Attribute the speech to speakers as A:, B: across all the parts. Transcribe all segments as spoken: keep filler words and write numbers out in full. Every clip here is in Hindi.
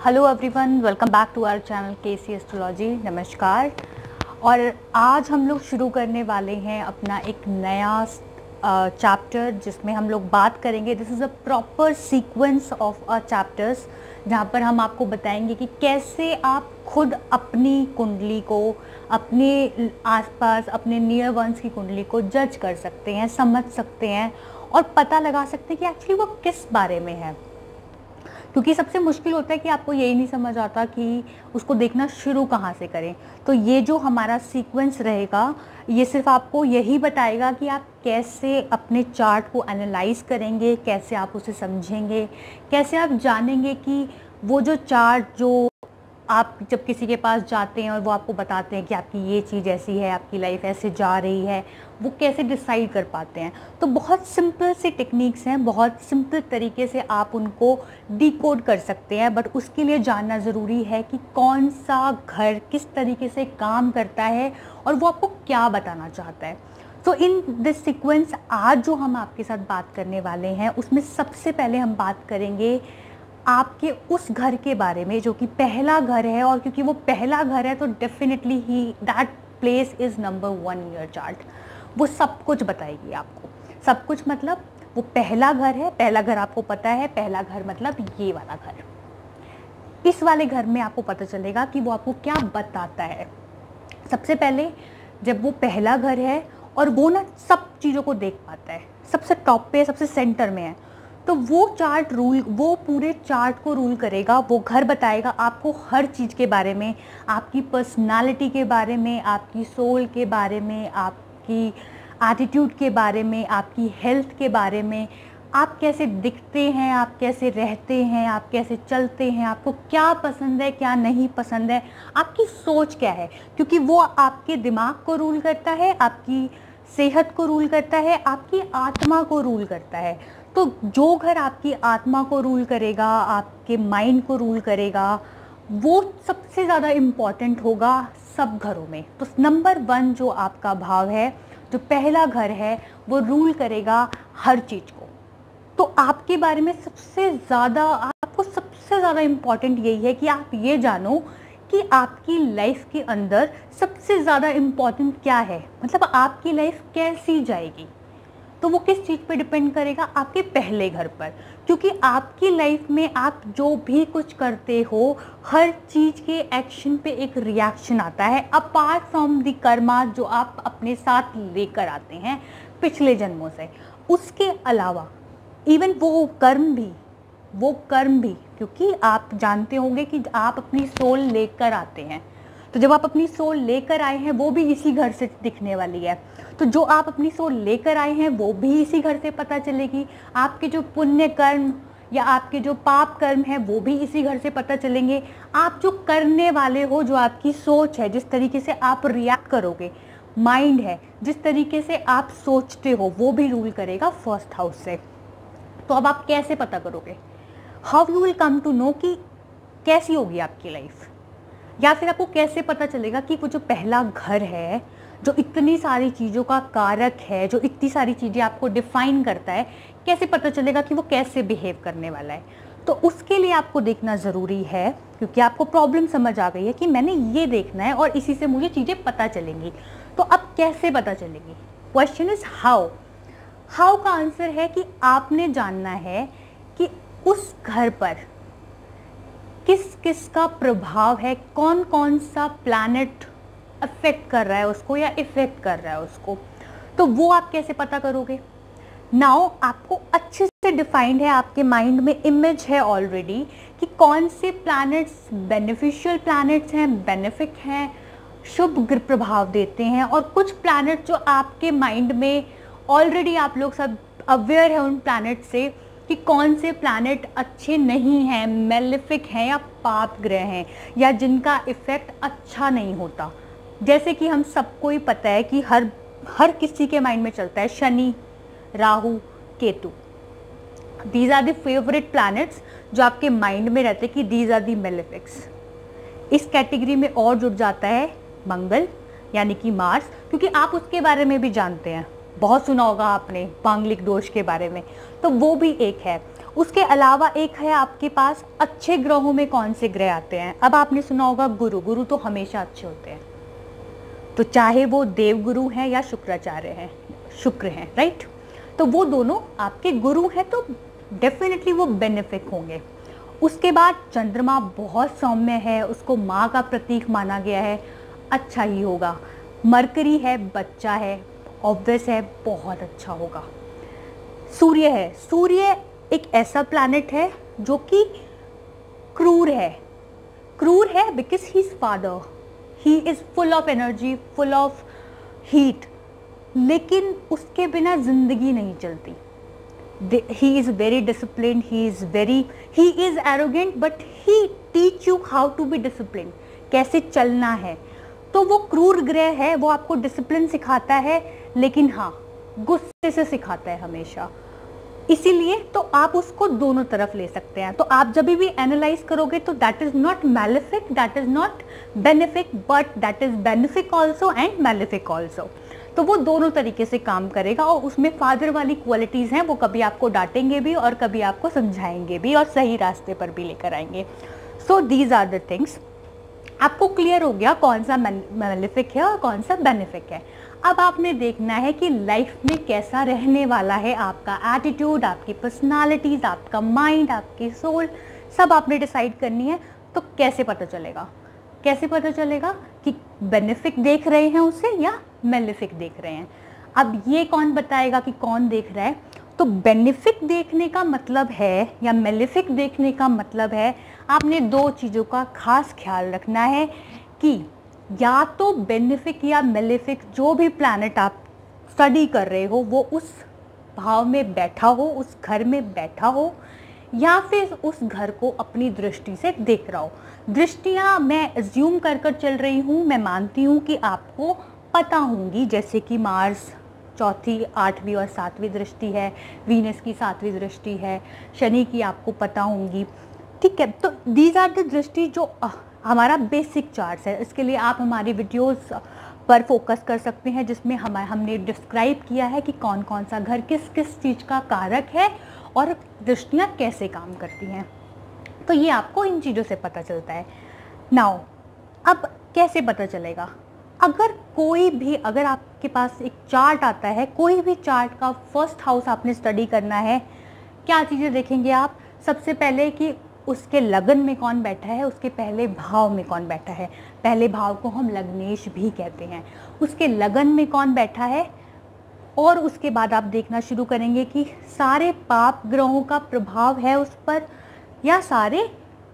A: Hello everyone, welcome back to our channel KC astrology. नमस्कार। और आज हम लोग शुरू करने वाले हैं अपना एक नया चैप्टर जिसमें हम लोग बात करेंगे। This is a proper sequence of a chapters जहाँ पर हम आपको बताएंगे कि कैसे आप खुद अपनी कुंडली को, अपने आसपास, अपने नियर वंस की कुंडली को जज कर सकते हैं, समझ सकते हैं और पता लगा सकते हैं कि एक्चुअली वो किस बारे में है। क्योंकि सबसे मुश्किल होता है कि आपको यही नहीं समझ आता कि उसको देखना शुरू कहाँ से करें। तो ये जो हमारा सीक्वेंस रहेगा ये सिर्फ आपको यही बताएगा कि आप कैसे अपने चार्ट को एनालाइज करेंगे, कैसे आप उसे समझेंगे, कैसे आप जानेंगे कि वो जो चार्ट जो आप जब किसी के पास जाते हैं और वो आपको बताते हैं कि आपकी ये चीज़ ऐसी है, आपकी लाइफ ऐसे जा रही है, वो कैसे डिसाइड कर पाते हैं। तो बहुत सिंपल सी टेक्निक्स हैं, बहुत सिंपल तरीके से आप उनको डिकोड कर सकते हैं। बट उसके लिए जानना ज़रूरी है कि कौन सा घर किस तरीके से काम करता है और वो आपको क्या बताना चाहता है। तो इन दिस सीक्वेंस आज जो हम आपके साथ बात करने वाले हैं उसमें सबसे पहले हम बात करेंगे आपके उस घर के बारे में जो कि पहला घर है। और क्योंकि वो पहला घर है तो डेफिनेटली ही that place is number one in your chart. वो सब कुछ बताएगी आपको। सब कुछ मतलब वो पहला घर है। पहला घर आपको पता है, पहला घर मतलब ये वाला घर। इस वाले घर में आपको पता चलेगा कि वो आपको क्या बताता है। सबसे पहले जब वो पहला घर है और वो ना सब चीज़ों को देख पाता है, सबसे टॉप पे, सबसे सेंटर में है, तो वो चार्ट रूल, वो पूरे चार्ट को रूल करेगा। वो घर बताएगा आपको हर चीज़ के बारे में, आपकी पर्सनालिटी के बारे में, आपकी सोल के बारे में, आपकी एटीट्यूड के बारे में, आपकी हेल्थ के बारे में, आप कैसे दिखते हैं, आप कैसे रहते हैं, आप कैसे चलते हैं, आपको क्या पसंद है, क्या नहीं पसंद है, आपकी सोच क्या है। क्योंकि वो आपके दिमाग को रूल करता है, आपकी सेहत को रूल करता है, आपकी आत्मा को रूल करता है। तो जो घर आपकी आत्मा को रूल करेगा, आपके माइंड को रूल करेगा, वो सबसे ज़्यादा इम्पॉर्टेंट होगा सब घरों में। तो नंबर वन जो आपका भाव है, जो पहला घर है, वो रूल करेगा हर चीज़ को। तो आपके बारे में सबसे ज़्यादा, आपको सबसे ज़्यादा इम्पॉर्टेंट यही है कि आप ये जानो कि आपकी लाइफ के अंदर सबसे ज़्यादा इम्पॉर्टेंट क्या है, मतलब आपकी लाइफ कैसी जाएगी। तो वो किस चीज़ पे डिपेंड करेगा? आपके पहले घर पर। क्योंकि आपकी लाइफ में आप जो भी कुछ करते हो, हर चीज़ के एक्शन पे एक रिएक्शन आता है, अपार्ट फ्रॉम द कर्मा जो आप अपने साथ लेकर आते हैं पिछले जन्मों से। उसके अलावा इवन वो कर्म भी, वो कर्म भी क्योंकि आप जानते होंगे कि आप अपनी सोल लेकर आते हैं। तो जब आप अपनी सोल लेकर आए हैं वो भी इसी घर से दिखने वाली है। तो जो आप अपनी सोल लेकर आए हैं वो भी इसी घर से पता चलेगी। आपके जो पुण्य कर्म या आपके जो पाप कर्म हैं वो भी इसी घर से पता चलेंगे। आप जो करने वाले हो, जो आपकी सोच है, जिस तरीके से आप रिएक्ट करोगे, माइंड है, जिस तरीके से आप सोचते हो, वो भी रूल करेगा फर्स्ट हाउस से। तो अब आप कैसे पता करोगे? How you will come to know कि कैसी होगी आपकी लाइफ, या फिर आपको कैसे पता चलेगा कि वो जो पहला घर है, जो इतनी सारी चीज़ों का कारक है, जो इतनी सारी चीज़ें आपको डिफाइन करता है, कैसे पता चलेगा कि वो कैसे बिहेव करने वाला है। तो उसके लिए आपको देखना ज़रूरी है, क्योंकि आपको प्रॉब्लम समझ आ गई है कि मैंने ये देखना है और इसी से मुझे चीज़ें पता चलेंगी। तो अब कैसे पता चलेगी? Question is how. हाउ का आंसर है कि आपने जानना है कि उस घर पर किस किस का प्रभाव है, कौन कौन सा प्लैनेट अफेक्ट कर रहा है उसको या इफेक्ट कर रहा है उसको। तो वो आप कैसे पता करोगे? नाउ आपको अच्छे से डिफाइंड है, आपके माइंड में इमेज है ऑलरेडी कि कौन से प्लैनेट्स बेनिफिशियल प्लैनेट्स हैं, बेनिफिक हैं, शुभ प्रभाव देते हैं, और कुछ प्लैनेट जो आपके माइंड में ऑलरेडी आप लोग सब अवेयर है उन प्लैनेट से कि कौन से प्लैनेट अच्छे नहीं हैं, मेलेफिक हैं या पाप ग्रह हैं, या जिनका इफेक्ट अच्छा नहीं होता। जैसे कि हम सबको ही पता है कि हर हर किसी के माइंड में चलता है Shani, Rahu, Ketu. These are the favourite planets जो आपके माइंड में रहते हैं कि दीज आर द मेलेफिक्स। इस कैटेगरी में और जुड़ जाता है मंगल यानी कि मार्स, क्योंकि आप उसके बारे में भी जानते हैं, बहुत सुना होगा आपने मांगलिक दोष के बारे में, तो वो भी एक है। उसके अलावा एक है आपके पास अच्छे ग्रहों में कौन से ग्रह आते हैं। अब आपने सुना होगा गुरु, गुरु तो हमेशा अच्छे होते हैं, तो चाहे वो देवगुरु हैं या शुक्राचार्य हैं, शुक्र हैं, राइट। तो वो दोनों आपके गुरु हैं, तो डेफिनेटली वो बेनिफिक होंगे। उसके बाद चंद्रमा बहुत सौम्य है, उसको माँ का प्रतीक माना गया है, अच्छा ही होगा। मरकरी है, बच्चा है, ऑब्वियस है, बहुत अच्छा होगा। सूर्य है, सूर्य एक ऐसा प्लैनेट है जो कि क्रूर है, क्रूर है because he is father, he is full of energy, full of heat, लेकिन उसके बिना जिंदगी नहीं चलती। He is very discipline, he is very he is arrogant, but he teach you how to be discipline, कैसे चलना है। तो वो क्रूर ग्रह है, वो आपको डिसिप्लिन सिखाता है, लेकिन हाँ गुस्से से सिखाता है हमेशा। इसीलिए तो आप उसको दोनों तरफ ले सकते हैं। तो आप जब भी एनालाइज करोगे तो that is not malefic, that is not benefic, but that is benefic also and malefic also. तो वो दोनों तरीके से काम करेगा, और उसमें फादर वाली क्वालिटीज़ हैं, वो कभी आपको डांटेंगे भी और कभी आपको समझाएंगे भी और सही रास्ते पर भी लेकर आएंगे। So these are the things. आपको क्लियर हो गया कौन सा मैलेफिक है और कौन सा बेनिफिक है। अब आपने देखना है कि लाइफ में कैसा रहने वाला है आपका एटीट्यूड, आपकी पर्सनालिटीज, आपका माइंड, आपकी सोल, सब आपने डिसाइड करनी है। तो कैसे पता चलेगा, कैसे पता चलेगा कि बेनिफिक देख रहे हैं उसे या मैलेफिक देख रहे हैं। अब ये कौन बताएगा कि कौन देख रहा है। तो बेनिफिक देखने का मतलब है या मैलेफिक देखने का मतलब है, आपने दो चीज़ों का खास ख्याल रखना है कि या तो बेनिफिक या मैलेफिक जो भी प्लैनेट आप स्टडी कर रहे हो वो उस भाव में बैठा हो, उस घर में बैठा हो, या फिर उस घर को अपनी दृष्टि से देख रहा हो। दृष्टियाँ मैं एज्यूम कर कर चल रही हूँ, मैं मानती हूँ कि आपको पता होंगी, जैसे कि मार्स चौथी, आठवीं और सातवीं दृष्टि है, वीनस की सातवीं दृष्टि है, शनि की आपको पता होंगी, ठीक है। तो दीज आर द दृष्टि जो हमारा बेसिक चार्ट है। इसके लिए आप हमारी वीडियोस पर फोकस कर सकते हैं, जिसमें हम हमने डिस्क्राइब किया है कि कौन कौन सा घर किस किस चीज़ का कारक है और दृष्टियाँ कैसे काम करती हैं। तो ये आपको इन चीज़ों से पता चलता है। नाउ अब कैसे पता चलेगा, अगर कोई भी अगर आपके पास एक चार्ट आता है, कोई भी चार्ट का फर्स्ट हाउस आपने स्टडी करना है, क्या चीज़ें देखेंगे आप। सबसे पहले कि उसके लगन में कौन बैठा है, उसके पहले भाव में कौन बैठा है, पहले भाव को हम लग्नेश भी कहते हैं, उसके लगन में कौन बैठा है। और उसके बाद आप देखना शुरू करेंगे कि सारे पाप ग्रहों का प्रभाव है उस पर या सारे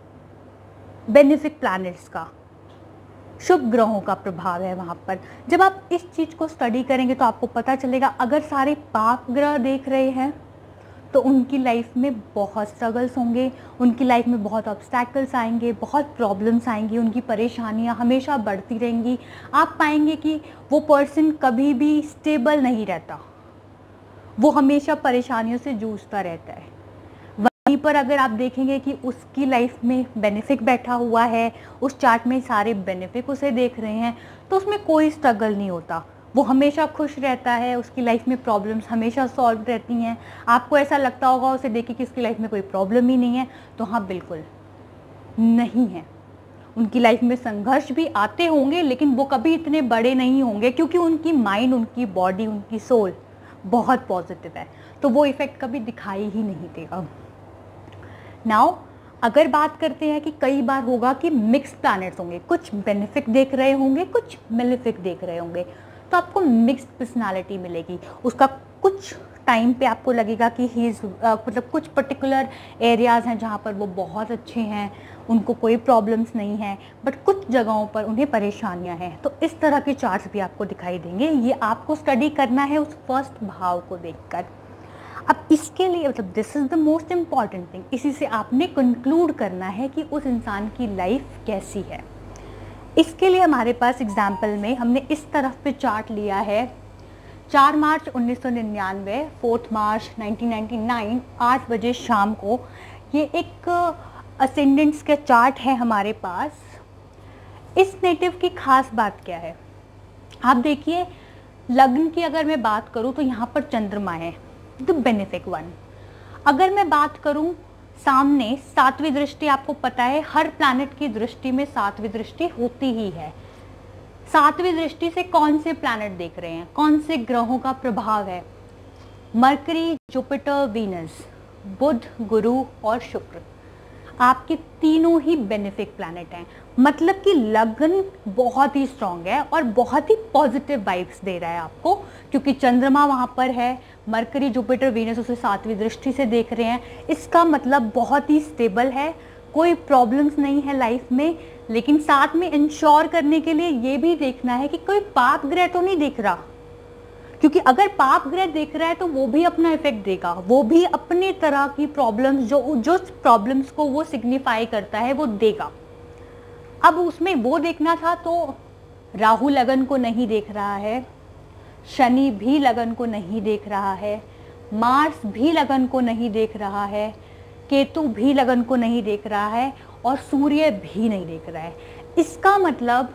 A: बेनिफिक प्लैनेट्स का, शुभ ग्रहों का प्रभाव है वहाँ पर। जब आप इस चीज़ को स्टडी करेंगे तो आपको पता चलेगा, अगर सारे पाप ग्रह देख रहे हैं तो उनकी लाइफ में बहुत स्ट्रगल्स होंगे, उनकी लाइफ में बहुत ऑब्स्टैकल्स आएंगे, बहुत प्रॉब्लम्स आएंगी, उनकी परेशानियां हमेशा बढ़ती रहेंगी। आप पाएंगे कि वो पर्सन कभी भी स्टेबल नहीं रहता, वो हमेशा परेशानियों से जूझता रहता है। वहीं पर अगर आप देखेंगे कि उसकी लाइफ में बेनिफिक बैठा हुआ है, उस चार्ट में सारे बेनिफिक उसे देख रहे हैं, तो उसमें कोई स्ट्रगल नहीं होता, वो हमेशा खुश रहता है, उसकी लाइफ में प्रॉब्लम्स हमेशा सॉल्व रहती हैं। आपको ऐसा लगता होगा उसे देख के कि उसकी लाइफ में कोई प्रॉब्लम ही नहीं है, तो हाँ बिल्कुल नहीं है। उनकी लाइफ में संघर्ष भी आते होंगे, लेकिन वो कभी इतने बड़े नहीं होंगे, क्योंकि उनकी माइंड, उनकी बॉडी, उनकी सोल बहुत पॉजिटिव है, तो वो इफ़ेक्ट कभी दिखाई ही नहीं देगा। नाउ अगर बात करते हैं कि कई बार होगा कि मिक्स प्लैनेट्स होंगे, कुछ बेनिफिक देख रहे होंगे, कुछ मेलेफिक देख रहे होंगे, तो आपको मिक्स्ड पर्सनालिटी मिलेगी। उसका कुछ टाइम पे आपको लगेगा कि ही इज़ मतलब कुछ पर्टिकुलर एरियाज़ हैं जहाँ पर वो बहुत अच्छे हैं, उनको कोई प्रॉब्लम्स नहीं है, बट कुछ जगहों पर उन्हें परेशानियाँ हैं। तो इस तरह के चार्ट्स भी आपको दिखाई देंगे। ये आपको स्टडी करना है उस फर्स्ट भाव को देखकर। अब इसके लिए मतलब this is the most important thing, इसी से आपने कंक्लूड करना है कि उस इंसान की लाइफ कैसी है। इसके लिए हमारे पास एग्जाम्पल में हमने इस तरफ पे चार्ट लिया है, चार मार्च उन्नीस सौ निन्यानवे, fourth March nineteen ninety nine, आठ बजे शाम को। ये एक असेंडेंट्स का चार्ट है हमारे पास। इस नेटिव की खास बात क्या है, आप देखिए लग्न की अगर मैं बात करूँ तो यहाँ पर चंद्रमा है, द बेनिफिक वन। अगर मैं बात करूं सामने सातवीं दृष्टि, आपको पता है हर प्लैनेट की दृष्टि में सातवीं दृष्टि होती ही है। सातवीं दृष्टि से कौन से प्लैनेट देख रहे हैं, कौन से ग्रहों का प्रभाव है? मरकरी, जुपिटर, वीनस, बुध, गुरु और शुक्र, आपके तीनों ही बेनिफिक प्लैनेट हैं। मतलब कि लगन बहुत ही स्ट्रांग है और बहुत ही पॉजिटिव वाइब्स दे रहा है आपको, क्योंकि चंद्रमा वहाँ पर है, मरकरी, जुपिटर, वीनस उसे सातवीं दृष्टि से देख रहे हैं। इसका मतलब बहुत ही स्टेबल है, कोई प्रॉब्लम्स नहीं है लाइफ में। लेकिन साथ में इंश्योर करने के लिए ये भी देखना है कि कोई पाप ग्रह तो नहीं दिख रहा, क्योंकि अगर पाप ग्रह देख रहा है तो वो भी अपना इफेक्ट देगा, वो भी अपने तरह की प्रॉब्लम्स, जो जो प्रॉब्लम्स को वो सिग्निफाई करता है वो देगा। अब उसमें वो देखना था तो राहु लगन को नहीं देख रहा है, शनि भी लगन को नहीं देख रहा है, मार्स भी लगन को नहीं देख रहा है, केतु भी लगन को नहीं देख रहा है और सूर्य भी नहीं देख रहा है। इसका मतलब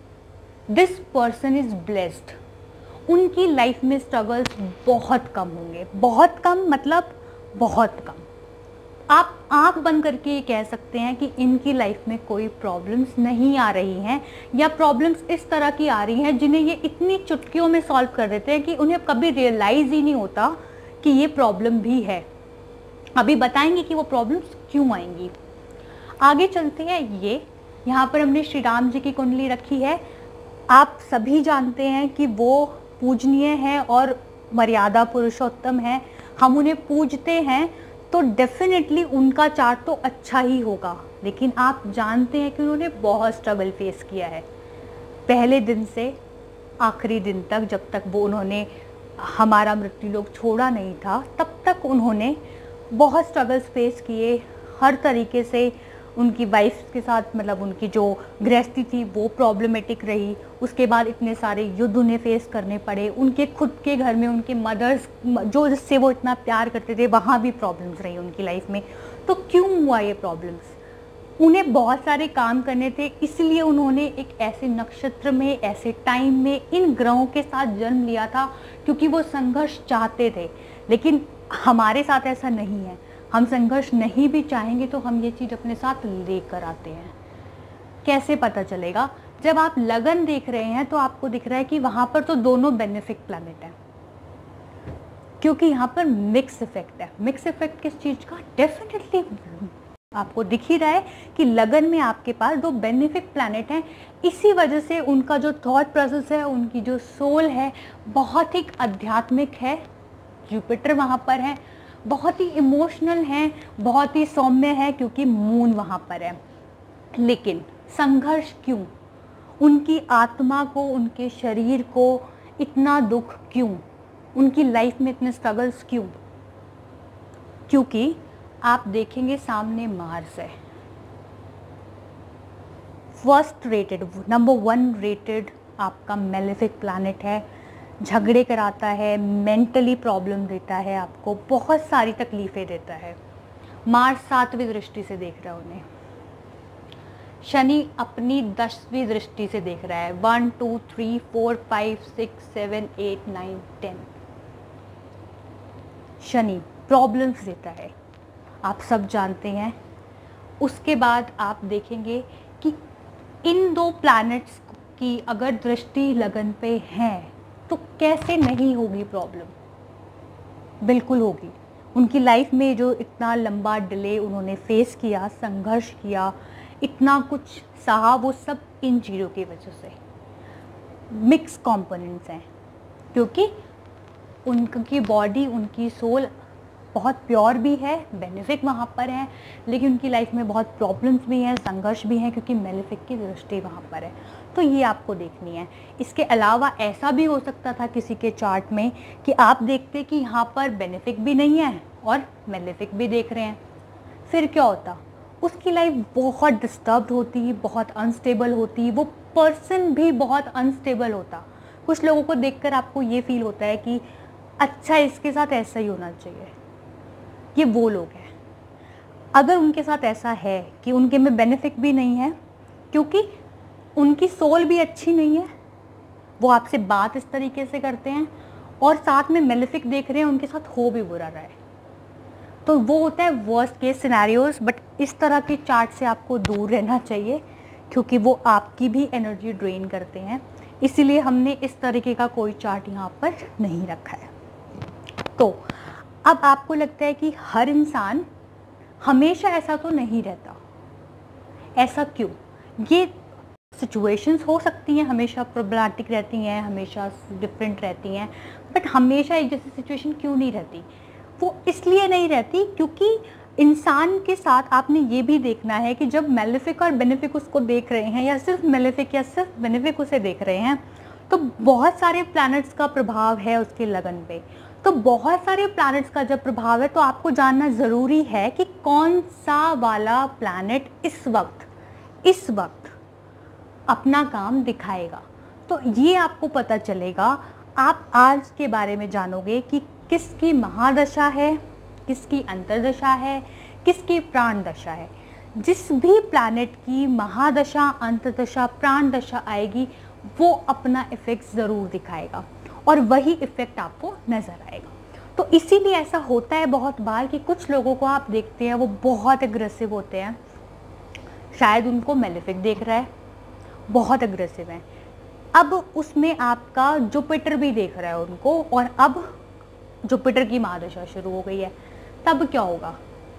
A: दिस पर्सन इज ब्लेस्ड। उनकी लाइफ में स्ट्रगल्स बहुत कम होंगे, बहुत कम मतलब बहुत कम। आप आंख बंद करके ये कह सकते हैं कि इनकी लाइफ में कोई प्रॉब्लम्स नहीं आ रही हैं, या प्रॉब्लम्स इस तरह की आ रही हैं जिन्हें ये इतनी चुटकियों में सॉल्व कर देते हैं कि उन्हें कभी रियलाइज ही नहीं होता कि ये प्रॉब्लम भी है। अभी बताएंगे कि वो प्रॉब्लम्स क्यों आएंगी। आगे चलते हैं। ये यहाँ पर हमने श्री राम जी की कुंडली रखी है। आप सभी जानते हैं कि वो पूजनीय हैं और मर्यादा पुरुषोत्तम हैं, हम उन्हें पूजते हैं तो डेफिनेटली उनका चार्ट तो अच्छा ही होगा। लेकिन आप जानते हैं कि उन्होंने बहुत स्ट्रगल फेस किया है, पहले दिन से आखिरी दिन तक, जब तक वो उन्होंने हमारा मृत्यु लोक छोड़ा नहीं था तब तक उन्होंने बहुत स्ट्रगल्स फेस किए। हर तरीके से उनकी वाइफ के साथ, मतलब उनकी जो गृहस्थी थी वो प्रॉब्लमेटिक रही। उसके बाद इतने सारे युद्ध उन्हें फेस करने पड़े। उनके खुद के घर में उनके मदर्स, जो जिससे वो इतना प्यार करते थे, वहाँ भी प्रॉब्लम्स रही उनकी लाइफ में। तो क्यों हुआ ये प्रॉब्लम्स? उन्हें बहुत सारे काम करने थे, इसलिए उन्होंने एक ऐसे नक्षत्र में, ऐसे टाइम में इन ग्रहों के साथ जन्म लिया था, क्योंकि वो संघर्ष चाहते थे। लेकिन हमारे साथ ऐसा नहीं है, हम संघर्ष नहीं भी चाहेंगे तो हम ये चीज़ अपने साथ लेकर आते हैं। कैसे पता चलेगा? जब आप लगन देख रहे हैं तो आपको दिख रहा है कि वहाँ पर तो दोनों बेनिफिक प्लैनेट हैं, क्योंकि यहाँ पर मिक्स इफेक्ट है। मिक्स इफेक्ट किस चीज़ का? डेफिनेटली आपको दिख ही रहा है कि लगन में आपके पास दो बेनिफिक प्लैनेट हैं। इसी वजह से उनका जो थॉट प्रोसेस है, उनकी जो सोल है, बहुत ही आध्यात्मिक है। जुपिटर वहाँ पर है, बहुत ही इमोशनल हैं, बहुत ही सौम्य है, क्योंकि मून वहाँ पर है। लेकिन संघर्ष क्यों? उनकी आत्मा को, उनके शरीर को इतना दुख क्यों? उनकी लाइफ में इतने स्ट्रगल्स क्यों? क्योंकि आप देखेंगे सामने मार्स है, first rated, number one rated आपका मेलेफिक प्लैनेट है। झगड़े कराता है, मेंटली प्रॉब्लम देता है, आपको बहुत सारी तकलीफ़ें देता है। मार्स सातवीं दृष्टि से देख रहा है उन्हें। शनि अपनी दसवीं दृष्टि से देख रहा है। One two three four five six seven eight nine ten. Shani problems देता है, आप सब जानते हैं। उसके बाद आप देखेंगे कि इन दो प्लैनेट्स की अगर दृष्टि लगन पे है तो कैसे नहीं होगी प्रॉब्लम? बिल्कुल होगी। उनकी लाइफ में जो इतना लंबा डिले उन्होंने फेस किया, संघर्ष किया, इतना कुछ सहा, वो सब इन चीज़ों की वजह से। मिक्स कंपोनेंट्स हैं, क्योंकि उनकी बॉडी, उनकी सोल बहुत प्योर भी है, बेनिफिक वहाँ पर है, लेकिन उनकी लाइफ में बहुत प्रॉब्लम्स भी हैं, संघर्ष भी हैं, क्योंकि मेलेफिक की दृष्टि वहाँ पर है। तो ये आपको देखनी है। इसके अलावा ऐसा भी हो सकता था किसी के चार्ट में कि आप देखते कि यहाँ पर बेनिफिक भी नहीं है और मेलेफिक भी देख रहे हैं, फिर क्या होता? उसकी लाइफ बहुत डिस्टर्ब्ड होती, बहुत अनस्टेबल होती, वो पर्सन भी बहुत अनस्टेबल होता। कुछ लोगों को देखकर आपको ये फील होता है कि अच्छा, इसके साथ ऐसा ही होना चाहिए। ये वो लोग हैं। अगर उनके साथ ऐसा है कि उनके में बेनिफिक भी नहीं है, क्योंकि उनकी सोल भी अच्छी नहीं है, वो आपसे बात इस तरीके से करते हैं, और साथ में मेलेफिक देख रहे हैं, उनके साथ हो भी बुरा रहा है। तो वो होता है वर्स्ट केस सिनेरियोज। बट इस तरह के चार्ट से आपको दूर रहना चाहिए क्योंकि वो आपकी भी एनर्जी ड्रेन करते हैं, इसीलिए हमने इस तरीके का कोई चार्ट यहाँ पर नहीं रखा है। तो अब आपको लगता है कि हर इंसान हमेशा ऐसा तो नहीं रहता, ऐसा क्यों? ये सिचुएशंस हो सकती हैं हमेशा प्रॉब्लमेटिक रहती हैं, हमेशा डिफरेंट रहती हैं, बट हमेशा एक जैसी सिचुएशन क्यों नहीं रहती? वो इसलिए नहीं रहती क्योंकि इंसान के साथ आपने ये भी देखना है कि जब मेलेफिक और बेनिफिक उसको देख रहे हैं, या सिर्फ मेलेफिक या सिर्फ बेनिफिक उसे देख रहे हैं, तो बहुत सारे प्लैनेट्स का प्रभाव है उसके लगन पे। तो बहुत सारे प्लैनेट्स का जब प्रभाव है तो आपको जानना ज़रूरी है कि कौन सा वाला प्लैनेट इस वक्त इस वक्त अपना काम दिखाएगा। तो ये आपको पता चलेगा, आप आज के बारे में जानोगे कि किसकी महादशा है, किसकी अंतर्दशा है, किसकी प्राण दशा है। जिस भी प्लैनेट की महादशा, अंतर्दशा, प्राण दशा आएगी वो अपना इफेक्ट ज़रूर दिखाएगा और वही इफेक्ट आपको नज़र आएगा। तो इसीलिए ऐसा होता है बहुत बार कि कुछ लोगों को आप देखते हैं वो बहुत एग्रेसिव होते हैं, शायद उनको मेलेफिक देख रहा है, बहुत एग्रेसिव हैं। अब उसमें आपका जुपिटर भी देख रहा है उनको, और अब जुपिटर की महादशा शुरू हो गई है, तब क्या होगा?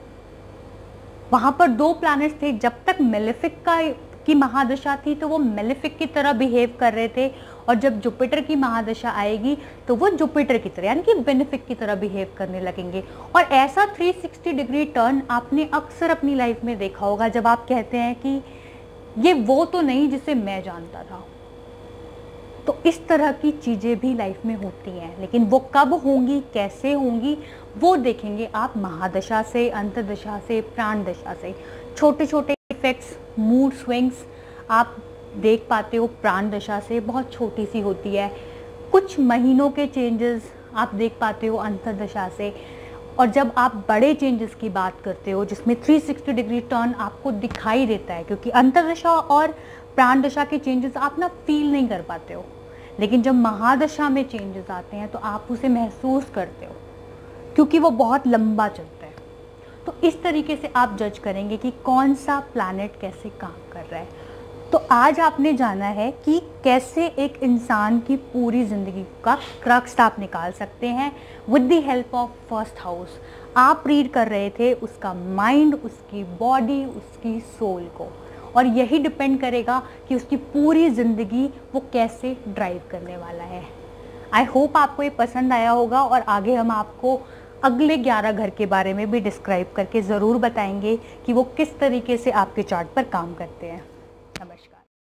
A: वहां पर दो प्लैनेट्स थे, जब तक मेलेफिक का की महादशा थी तो वो मेलेफिक की तरह बिहेव कर रहे थे, और जब जुपिटर की महादशा आएगी तो वो जुपिटर की तरह यानी कि बेनिफिक की तरह बिहेव करने लगेंगे। और ऐसा थ्री सिक्सटी डिग्री टर्न आपने अक्सर अपनी लाइफ में देखा होगा, जब आप कहते हैं कि ये वो तो नहीं जिसे मैं जानता था। तो इस तरह की चीज़ें भी लाइफ में होती हैं, लेकिन वो कब होंगी, कैसे होंगी, वो देखेंगे आप महादशा से, अंतर्दशा से, प्राण दशा से। छोटे छोटे इफेक्ट्स, मूड स्विंग्स आप देख पाते हो प्राण दशा से, बहुत छोटी सी होती है। कुछ महीनों के चेंजेस आप देख पाते हो अंतर्दशा से। और जब आप बड़े चेंजेस की बात करते हो जिसमें थ्री सिक्सटी डिग्री टर्न आपको दिखाई देता है, क्योंकि अंतर्दशा और प्राण दशा के चेंजेस आप ना फील नहीं कर पाते हो, लेकिन जब महादशा में चेंजेस आते हैं तो आप उसे महसूस करते हो क्योंकि वो बहुत लंबा चलता है। तो इस तरीके से आप जज करेंगे कि कौन सा प्लैनेट कैसे काम कर रहा है। तो आज आपने जाना है कि कैसे एक इंसान की पूरी ज़िंदगी का क्रक्स आप निकाल सकते हैं with the help of first house. आप रीड कर रहे थे उसका माइंड, उसकी बॉडी, उसकी सोल को, और यही डिपेंड करेगा कि उसकी पूरी ज़िंदगी वो कैसे ड्राइव करने वाला है। आई होप आपको ये पसंद आया होगा, और आगे हम आपको अगले ग्यारह घर के बारे में भी डिस्क्राइब करके ज़रूर बताएंगे कि वो किस तरीके से आपके चार्ट पर काम करते हैं। नमस्कार।